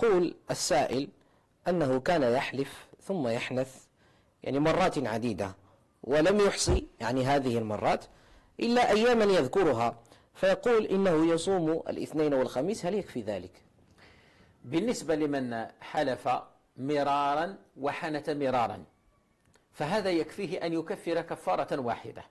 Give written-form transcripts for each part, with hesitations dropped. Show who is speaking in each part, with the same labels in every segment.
Speaker 1: يقول السائل أنه كان يحلف ثم يحنث يعني مرات عديدة ولم يحصي يعني هذه المرات إلا أياما يذكرها، فيقول إنه يصوم الاثنين والخميس، هل يكفي ذلك؟
Speaker 2: بالنسبة لمن حلف مرارا وحنث مرارا فهذا يكفيه أن يكفر كفارة واحدة،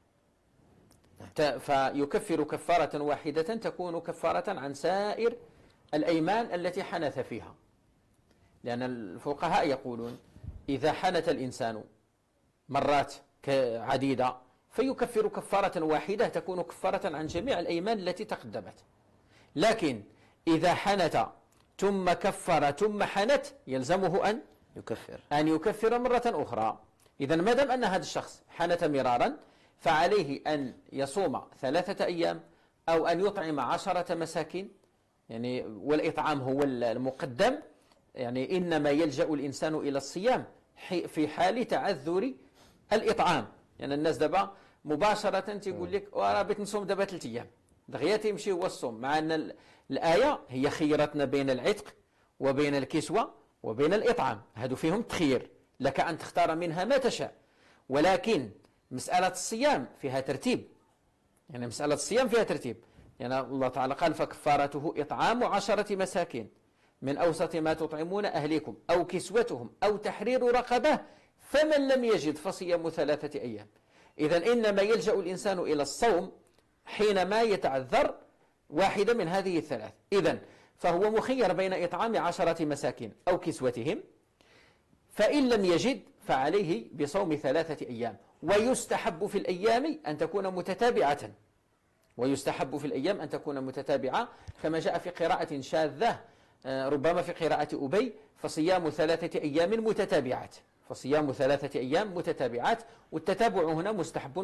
Speaker 2: فيكفر كفارة واحدة تكون كفارة عن سائر الأيمان التي حنث فيها، لأن الفقهاء يقولون إذا حنث الإنسان مرات عديدة فيكفر كفارة واحدة تكون كفارة عن جميع الأيمان التي تقدمت. لكن إذا حنث ثم كفر ثم حنث يلزمه أن يكفر مرة أخرى. إذا ما دام أن هذا الشخص حنث مرارا فعليه أن يصوم 3 أيام أو أن يطعم 10 مساكين، يعني والإطعام هو المقدم، يعني إنما يلجأ الإنسان إلى الصيام في حال تعذر الإطعام. يعني الناس دابا مباشرة تقول لك راه بغيت نصوم دابا 3 أيام دغيا تيمشي هو الصوم، مع أن الآية هي خيرتنا بين العتق وبين الكسوة وبين الإطعام، هادو فيهم تخير لك أن تختار منها ما تشاء. ولكن مسألة الصيام فيها ترتيب، يعني مسألة الصيام فيها ترتيب، يعني الله تعالى قال فكفارته إطعام 10 مساكين من أوسط ما تطعمون أهليكم أو كسوتهم أو تحرير رقبة فمن لم يجد فصيام 3 أيام. إذن إنما يلجأ الإنسان إلى الصوم حينما يتعذر واحدة من هذه الثلاث. إذن فهو مخير بين إطعام 10 مساكين أو كسوتهم، فإن لم يجد فعليه بصوم 3 أيام. ويستحب في الأيام أن تكون متتابعة، ويستحب في الأيام أن تكون متتابعة كما جاء في قراءة شاذة ربما في قراءة أبي فصيام 3 أيام متتابعات، فصيام 3 أيام متتابعات، والتتابع هنا مستحب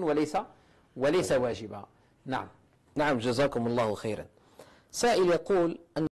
Speaker 2: وليس واجبا. نعم
Speaker 1: جزاكم الله خيرا. سائل يقول أن